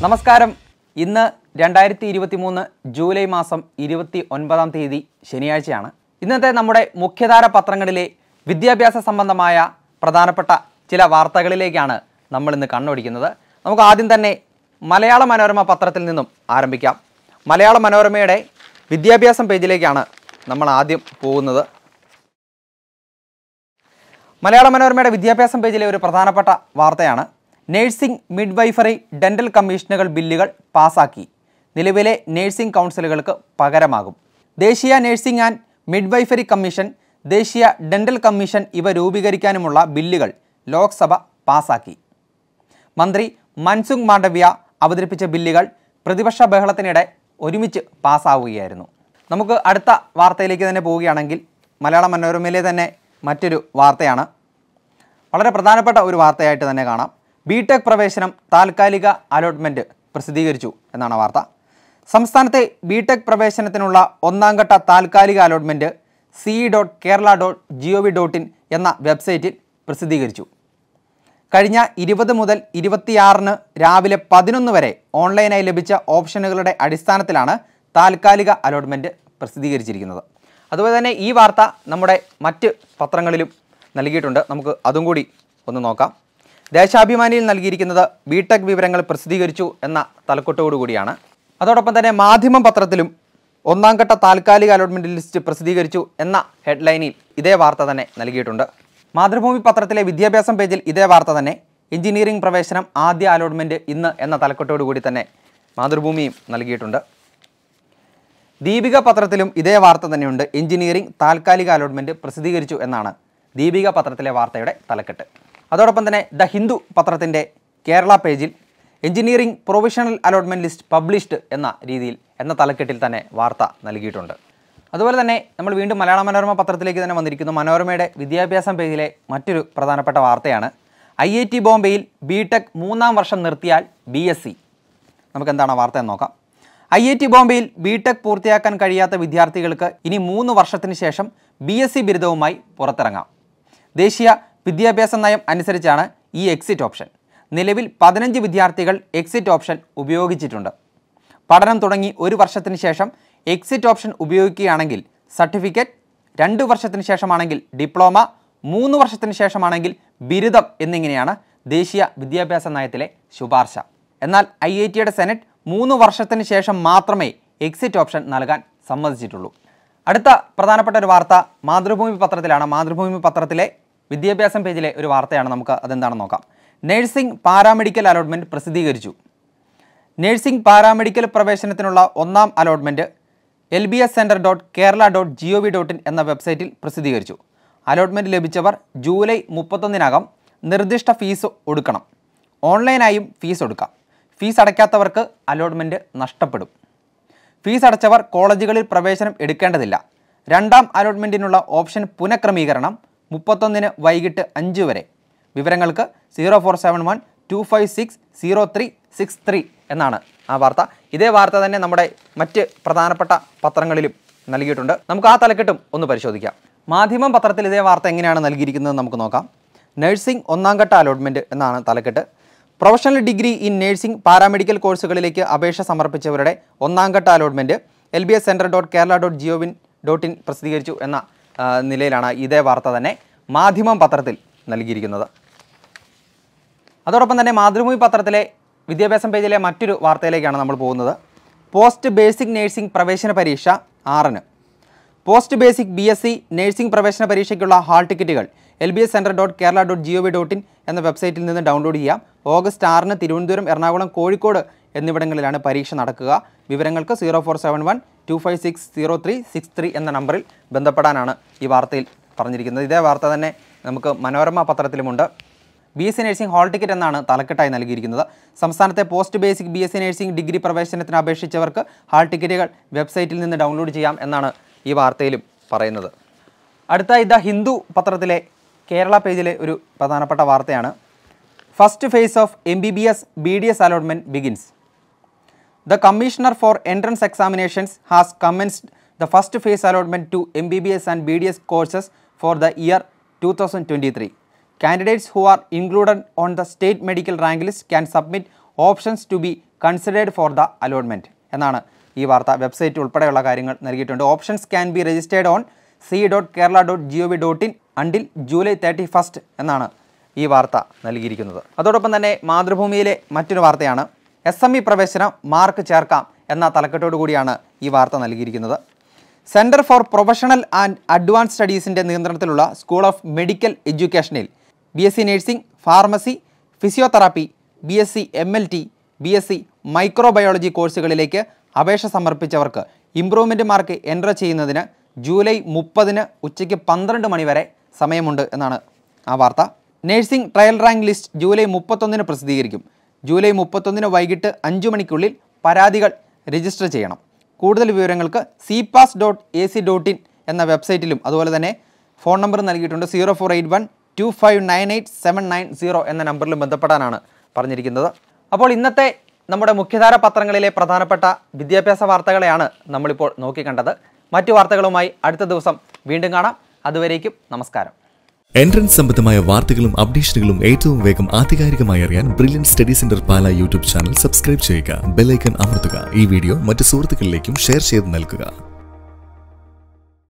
നമസ്കാരം. ഇന്ന് 2023 ജൂലൈ മാസം 29-ാം തീയതി ശനിയാഴ്ചയാണ്. ഇന്നത്തെ നമ്മുടെ മുഖ്യധാര പത്രങ്ങളിലെ വിദ്യാഭ്യാസ സംബന്ധമായ പ്രധാനപ്പെട്ട ചില വാർത്തകളിലേക്കാണ് നമ്മൾ ഇന്ന് കണ്ണോടിക്കുന്നത്. നമുക്ക് ആദ്യം തന്നെ മലയാള മനോരമ പത്രത്തിൽ നിന്നും ആരംഭിക്കാം. മലയാള മനോരമയുടെ വിദ്യാഭ്യാസം പേജിലേക്കാണ് നമ്മൾ ആദ്യം പോകുന്നത്. മലയാള മനോരമയുടെ വിദ്യാഭ്യാസം പേജിലെ ഒരു പ്രധാനപ്പെട്ട വാർത്തയാണ് നഴ്സിംഗ്, മിഡ്വൈഫറി, ഡെന്റൽ കമ്മീഷനുകൾ ബില്ലുകൾ പാസാക്കി. നിലവിലെ നഴ്സിംഗ് കൗൺസിലുകൾക്ക് പകരമാകും. ദേശീയ നഴ്സിംഗ് ആൻഡ് മിഡ്വൈഫറി കമ്മീഷൻ, ദേശീയ ഡെന്റൽ കമ്മീഷൻ ഇവ രൂപീകരിക്കാനുമുള്ള ബില്ലുകൾ ലോക്സഭ പാസാക്കി. മന്ത്രി മൻസുഖ് മാണ്ഡവ്യ അവതരിപ്പിച്ച ബില്ലുകൾ പ്രതിപക്ഷ ബഹളത്തിനിടെ ഒരുമിച്ച് പാസ്സാവുകയായിരുന്നു. നമുക്ക് അടുത്ത വാർത്തയിലേക്ക് തന്നെ പോവുകയാണെങ്കിൽ മലയാള മനോരമയിലെ തന്നെ മറ്റൊരു വാർത്തയാണ്. വളരെ പ്രധാനപ്പെട്ട ഒരു വാർത്തയായിട്ട് തന്നെ കാണാം. B.Tech പ്രവേശനം താൽക്കാലിക അലോട്ട്മെൻറ്റ് പ്രസിദ്ധീകരിച്ചു എന്നാണ് വാർത്ത. സംസ്ഥാനത്തെ B.Tech പ്രവേശനത്തിനുള്ള ഒന്നാം ഘട്ട താൽക്കാലിക അലോട്ട്മെൻറ്റ് ce.kerala.gov.in എന്ന വെബ്സൈറ്റിൽ പ്രസിദ്ധീകരിച്ചു. കഴിഞ്ഞ 20 മുതൽ 26 രാവിലെ 11 വരെ ഓൺലൈനായി ലഭിച്ച ഓപ്ഷനുകളുടെ അടിസ്ഥാനത്തിലാണ് താൽക്കാലിക അലോട്ട്മെൻറ്റ് പ്രസിദ്ധീകരിച്ചിരിക്കുന്നത്. അതുപോലെ തന്നെ ഈ വാർത്ത നമ്മുടെ മറ്റ് പത്രങ്ങളിലും നൽകിയിട്ടുണ്ട്. നമുക്ക് അതും കൂടി ഒന്ന് നോക്കാം. ദേശാഭിമാനിയിൽ നൽകിയിരിക്കുന്നത് B.Tech വിവരങ്ങൾ പ്രസിദ്ധീകരിച്ചു എന്ന തലക്കെട്ടോടുകൂടിയാണ്. അതോടൊപ്പം തന്നെ മാധ്യമം പത്രത്തിലും ഒന്നാം ഘട്ട താൽക്കാലിക അലോട്ട്മെൻറ്റ് ലിസ്റ്റ് പ്രസിദ്ധീകരിച്ചു എന്ന ഹെഡ്ലൈനിൽ ഇതേ വാർത്ത തന്നെ നൽകിയിട്ടുണ്ട്. മാതൃഭൂമി പത്രത്തിലെ വിദ്യാഭ്യാസം പേജിൽ ഇതേ വാർത്ത തന്നെ എഞ്ചിനീയറിംഗ് പ്രവേശനം ആദ്യ അലോട്ട്മെൻറ്റ് ഇന്ന് എന്ന തലക്കെട്ടോടുകൂടി തന്നെ മാതൃഭൂമിയും നൽകിയിട്ടുണ്ട്. ദീപിക പത്രത്തിലും ഇതേ വാർത്ത തന്നെയുണ്ട്. എഞ്ചിനീയറിംഗ് താൽക്കാലിക അലോട്ട്മെൻറ്റ് പ്രസിദ്ധീകരിച്ചു എന്നാണ് ദീപിക പത്രത്തിലെ വാർത്തയുടെ തലക്കെട്ട്. അതോടൊപ്പം തന്നെ ദ ഹിന്ദു പത്രത്തിൻ്റെ കേരള പേജിൽ engineering provisional allotment list published എന്ന രീതിയിൽ എന്ന തലക്കെട്ടിൽ തന്നെ വാർത്ത നൽകിയിട്ടുണ്ട്. അതുപോലെ തന്നെ നമ്മൾ വീണ്ടും മലയാള മനോരമ പത്രത്തിലേക്ക് തന്നെ വന്നിരിക്കുന്നു. മനോരമയുടെ വിദ്യാഭ്യാസം പേജിലെ മറ്റൊരു പ്രധാനപ്പെട്ട വാർത്തയാണ് IIT ബോംബെയിൽ B.Tech 3-ാം വർഷം നിർത്തിയാൽ BSc. നമുക്കെന്താണ് വാർത്ത എന്ന് നോക്കാം. IIT ബോംബെയിൽ B.Tech പൂർത്തിയാക്കാൻ കഴിയാത്ത വിദ്യാർത്ഥികൾക്ക് ഇനി 3 വർഷത്തിന് ശേഷം BSc ബിരുദവുമായി പുറത്തിറങ്ങാം. ദേശീയ വിദ്യാഭ്യാസ നയം അനുസരിച്ചാണ് ഈ എക്സിറ്റ് ഓപ്ഷൻ. നിലവിൽ 15 വിദ്യാർത്ഥികൾ എക്സിറ്റ് ഓപ്ഷൻ ഉപയോഗിച്ചിട്ടുണ്ട്. പഠനം തുടങ്ങി 1 വർഷത്തിന് ശേഷം എക്സിറ്റ് ഓപ്ഷൻ ഉപയോഗിക്കുകയാണെങ്കിൽ സർട്ടിഫിക്കറ്റ്, 2 വർഷത്തിന് ശേഷമാണെങ്കിൽ ഡിപ്ലോമ, 3 വർഷത്തിന് ശേഷമാണെങ്കിൽ ബിരുദം എന്നിങ്ങനെയാണ് ദേശീയ വിദ്യാഭ്യാസ നയത്തിലെ ശുപാർശ. എന്നാൽ IITയുടെ സെനറ്റ് 3 വർഷത്തിന് ശേഷം മാത്രമേ എക്സിറ്റ് ഓപ്ഷൻ നൽകാൻ സമ്മതിച്ചിട്ടുള്ളൂ. അടുത്ത പ്രധാനപ്പെട്ട ഒരു വാർത്ത മാതൃഭൂമി പത്രത്തിലാണ്. മാതൃഭൂമി പത്രത്തിലെ വിദ്യാഭ്യാസം പേജിലെ ഒരു വാർത്തയാണ്. നമുക്ക് അതെന്താണെന്ന് നോക്കാം. നഴ്സിംഗ് പാരാമെഡിക്കൽ അലോട്ട്മെൻറ്റ് പ്രസിദ്ധീകരിച്ചു. നഴ്സിംഗ് പാരാമെഡിക്കൽ പ്രവേശനത്തിനുള്ള 1-ാം അലോട്ട്മെൻറ്റ് lbscenter.kerala.gov.in എന്ന വെബ്സൈറ്റിൽ പ്രസിദ്ധീകരിച്ചു. അലോട്ട്മെൻറ്റ് ലഭിച്ചവർ ജൂലൈ 31-നകം നിർദ്ദിഷ്ട ഫീസ് ഒടുക്കണം. ഓൺലൈനായും ഫീസ് ഒടുക്കാം. ഫീസ് അടയ്ക്കാത്തവർക്ക് അലോട്ട്മെൻറ്റ് നഷ്ടപ്പെടും. ഫീസ് അടച്ചവർ കോളേജുകളിൽ പ്രവേശനം എടുക്കേണ്ടതില്ല. 2-ാം അലോട്ട്മെൻറ്റിനുള്ള ഓപ്ഷൻ പുനഃക്രമീകരണം 31 വൈകിട്ട് 5 വരെ. വിവരങ്ങൾക്ക് 047125600363 എന്നാണ് ആ വാർത്ത. ഇതേ വാർത്ത തന്നെ നമ്മുടെ മറ്റ് പ്രധാനപ്പെട്ട പത്രങ്ങളിലും നൽകിയിട്ടുണ്ട്. നമുക്ക് ആ തലക്കെട്ടും ഒന്ന് പരിശോധിക്കാം. മാധ്യമം പത്രത്തിൽ ഇതേ വാർത്ത എങ്ങനെയാണ് നൽകിയിരിക്കുന്നത് നമുക്ക് നോക്കാം. നഴ്സിംഗ് 1-ാം ഘട്ട അലോട്ട്മെൻറ്റ് എന്നാണ് തലക്കെട്ട്. Professional degree in nursing paramedical കോഴ്സുകളിലേക്ക് അപേക്ഷ സമർപ്പിച്ചവരുടെ 1-ാം ഘട്ട അലോട്ട്മെൻറ്റ് lbscenter.kerala.gov.in പ്രസിദ്ധീകരിച്ചു എന്ന നിലയിലാണ് ഇതേ വാർത്ത തന്നെ മാധ്യമം പത്രത്തിൽ നൽകിയിരിക്കുന്നത്. അതോടൊപ്പം തന്നെ മാതൃഭൂമി പത്രത്തിലെ വിദ്യാഭ്യാസം പേജിലെ മറ്റൊരു വാർത്തയിലേക്കാണ് നമ്മൾ പോകുന്നത്. പോസ്റ്റ് ബേസിക് നഴ്സിംഗ് പ്രവേശന പരീക്ഷ 6-ന്. പോസ്റ്റ് ബേസിക് BSc നഴ്സിംഗ് പ്രവേശന പരീക്ഷയ്ക്കുള്ള ഹാൾ ടിക്കറ്റുകൾ lbscenter.kerala.gov.in എന്ന വെബ്സൈറ്റിൽ നിന്ന് ഡൗൺലോഡ് ചെയ്യാം. ഓഗസ്റ്റ് 6-ന് തിരുവനന്തപുരം, എറണാകുളം, കോഴിക്കോട് എന്നിവിടങ്ങളിലാണ് പരീക്ഷ നടക്കുക. വിവരങ്ങൾക്ക് 047125600363 എന്ന നമ്പറിൽ ബന്ധപ്പെടാനാണ് ഈ വാർത്തയിൽ പറഞ്ഞിരിക്കുന്നത്. ഇതേ വാർത്ത തന്നെ നമുക്ക് മനോരമ പത്രത്തിലുമുണ്ട്. BSc നഴ്സിംഗ് ഹാൾ ടിക്കറ്റ് എന്നാണ് തലക്കെട്ടായി നൽകിയിരിക്കുന്നത്. സംസ്ഥാനത്തെ post basic BSc nursing degree പ്രവേശനത്തിന് അപേക്ഷിച്ചവർക്ക് ഹാൾ ടിക്കറ്റുകൾ വെബ്സൈറ്റിൽ നിന്ന് ഡൗൺലോഡ് ചെയ്യാം എന്നാണ് ഈ വാർത്തയിലും പറയുന്നത്. അടുത്തായി ദ ഹിന്ദു പത്രത്തിലെ കേരള പേജിലെ ഒരു പ്രധാനപ്പെട്ട വാർത്തയാണ്. First phase of MBBS BDS Allotment begins. The Commissioner for Entrance Examinations has commenced the first phase allotment to MBBS and BDS courses for the year 2023. Candidates who are included on the state medical rank list can submit options to be considered for the allotment എന്നാണ് ഈ വാർത്ത. Website ഉൾപ്പെടെയുള്ള കാര്യങ്ങൾ നൽകിയിട്ടുണ്ട്. Options can be registered on c.kerala.gov.in until July 31 എന്നാണ് ഈ വാർത്ത നൽകിയിരിക്കുന്നത്. അതോടൊപ്പം തന്നെ മാതൃഭൂമിയിലെ മറ്റൊരു വാർത്തയാണ് SME പ്രവേശനം മാർക്ക് ചേർക്കാം എന്ന തലക്കെട്ടോടു കൂടിയാണ് ഈ വാർത്ത നൽകിയിരിക്കുന്നത്. Centre for professional and advance സ്റ്റഡീസിൻ്റെ നിയന്ത്രണത്തിലുള്ള സ്കൂൾ ഓഫ് മെഡിക്കൽ എഡ്യൂക്കേഷനിൽ BSc nursing, pharmacy, physiotherapy, BSc MLT, BSc microbiology കോഴ്സുകളിലേക്ക് അപേക്ഷ സമർപ്പിച്ചവർക്ക് ഇംപ്രൂവ്മെൻറ്റ് മാർക്ക് എൻ്റർ ചെയ്യുന്നതിന് ജൂലൈ 30 ഉച്ചയ്ക്ക് 12 മണി വരെ സമയമുണ്ട് എന്നാണ് ആ വാർത്ത. Nursing trial rank list July 31 പ്രസിദ്ധീകരിക്കും. ജൂലൈ 31 വൈകിട്ട് 5 മണിക്കുള്ളിൽ പരാതികൾ രജിസ്റ്റർ ചെയ്യണം. കൂടുതൽ വിവരങ്ങൾക്ക് cpass.ac.in എന്ന വെബ്സൈറ്റിലും അതുപോലെ തന്നെ ഫോൺ നമ്പർ നൽകിയിട്ടുണ്ട്. 04812598 790 എന്ന നമ്പറിലും ബന്ധപ്പെടാനാണ് പറഞ്ഞിരിക്കുന്നത്. അപ്പോൾ ഇന്നത്തെ നമ്മുടെ മുഖ്യധാര പത്രങ്ങളിലെ പ്രധാനപ്പെട്ട വിദ്യാഭ്യാസ വാർത്തകളെയാണ് നമ്മളിപ്പോൾ നോക്കിക്കണ്ടത്. മറ്റു വാർത്തകളുമായി അടുത്ത ദിവസം വീണ്ടും കാണാം. അതുവരേക്കും നമസ്കാരം. എൻട്രൻസ് സംബന്ധമായ വാർത്തകളും അപ്ഡേഷനുകളും ഏറ്റവും വേഗം ആധികാരികമായി അറിയാൻ brilliant study centre Pala YouTube channel subscribe ചെയ്യുക. ബെൽ ഐക്കൺ അമർത്തുക. ഈ വീഡിയോ മറ്റ് സുഹൃത്തുക്കളിലേക്കും ഷെയർ ചെയ്ത് നൽകുക.